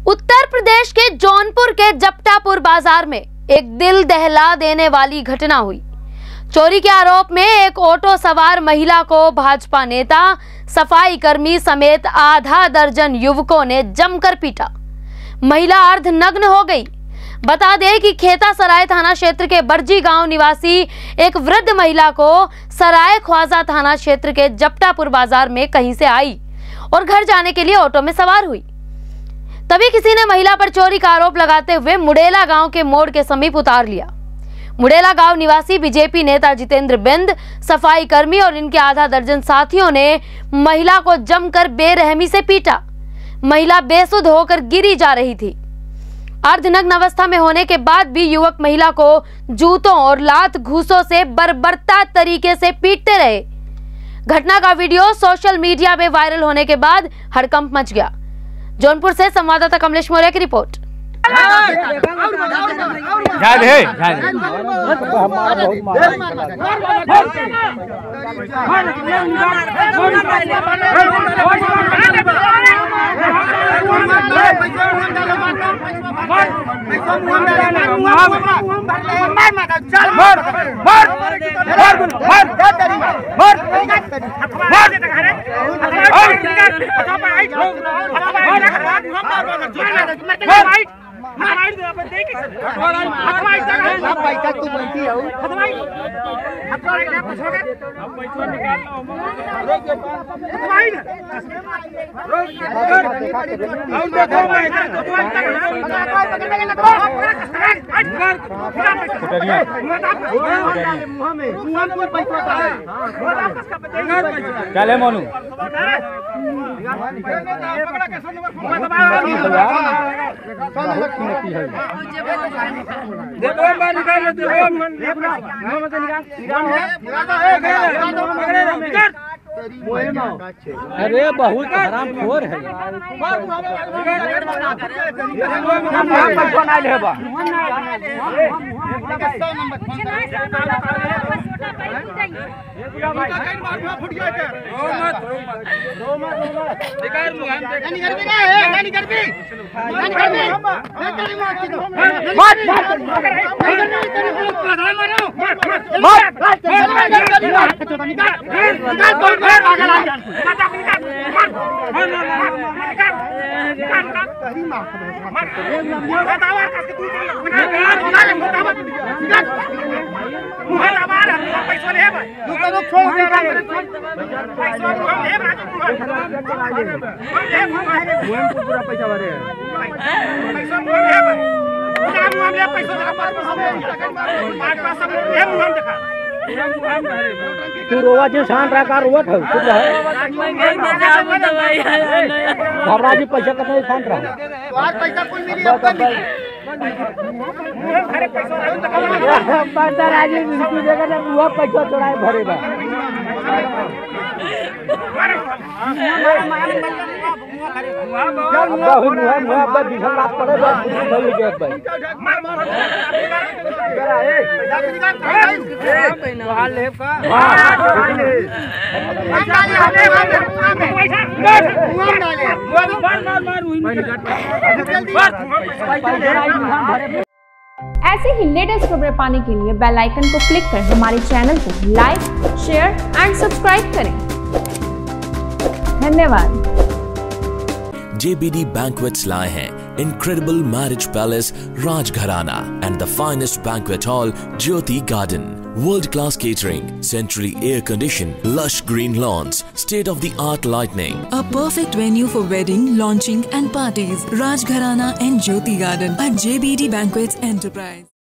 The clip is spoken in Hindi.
उत्तर प्रदेश के जौनपुर के जपटापुर बाजार में एक दिल दहला देने वाली घटना हुई। चोरी के आरोप में एक ऑटो सवार महिला को भाजपा नेता, सफाई कर्मी समेत आधा दर्जन युवकों ने जमकर पीटा। महिला अर्धनग्न हो गई। बता दें कि खेता सराय थाना क्षेत्र के बरजी गांव निवासी एक वृद्ध महिला को सराय ख्वाजा थाना क्षेत्र के जपटापुर बाजार में कहीं से आई और घर जाने के लिए ऑटो में सवार हुई। तभी किसी ने महिला पर चोरी का आरोप लगाते हुए मुडेला गांव के मोड़ के समीप उतार लिया। मुडेला गांव निवासी बीजेपी नेता जितेंद्र बिंद, सफाई कर्मी और इनके आधा दर्जन साथियों ने महिला को जमकर बेरहमी से पीटा। महिला बेसुध होकर गिरी जा रही थी। अर्धनग्न अवस्था में होने के बाद भी युवक महिला को जूतों और लात घूसों से बर्बरता तरीके से पीटते रहे। घटना का वीडियो सोशल मीडिया में वायरल होने के बाद हड़कंप मच गया। जौनपुर से संवाददाता कमलेश मौर्य की रिपोर्ट। चले मोनू अरे बहुत हरामखोर है। तू रोवा जो शान रहा रोवत है घबरा जी पैसा कितना शांत रहा पैसा कोई मिली पैसा चढ़ाए भरेगा ऐसे ही लेटेस्ट खबरें पाने के लिए बेल आइकन को क्लिक कर हमारे चैनल को लाइक, शेयर एंड सब्सक्राइब करें। धन्यवाद। JBD Banquets लाए हैं incredible marriage palace Rajgharana and the finest banquet hall Jyoti Garden. World-class catering, centrally air-conditioned, lush green lawns, state-of-the-art lighting. A perfect venue for wedding, launching and parties. Rajgharana and Jyoti Garden at JBD Banquets Enterprise.